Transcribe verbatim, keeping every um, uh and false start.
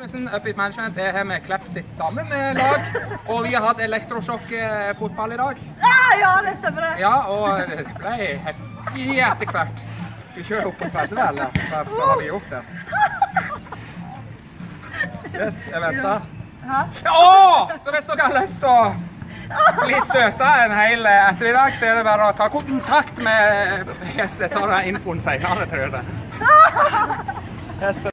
Upbeat Management er her med Klepp sitt damelag, og vi har hatt elektrosjokk-fotball i dag. Ah, ja, det stemmer det. Ja, og det ble heftig etter hvert. Skal vi kjøre opp på tredje, eller? Så har vi gjort det. Yes, jeg venter. Åh, så hvis dere har lyst til å bli støtet en hel ettermiddag, så er det bare å ta kontakt med... Jeg tar den infoen senere, tror jeg det.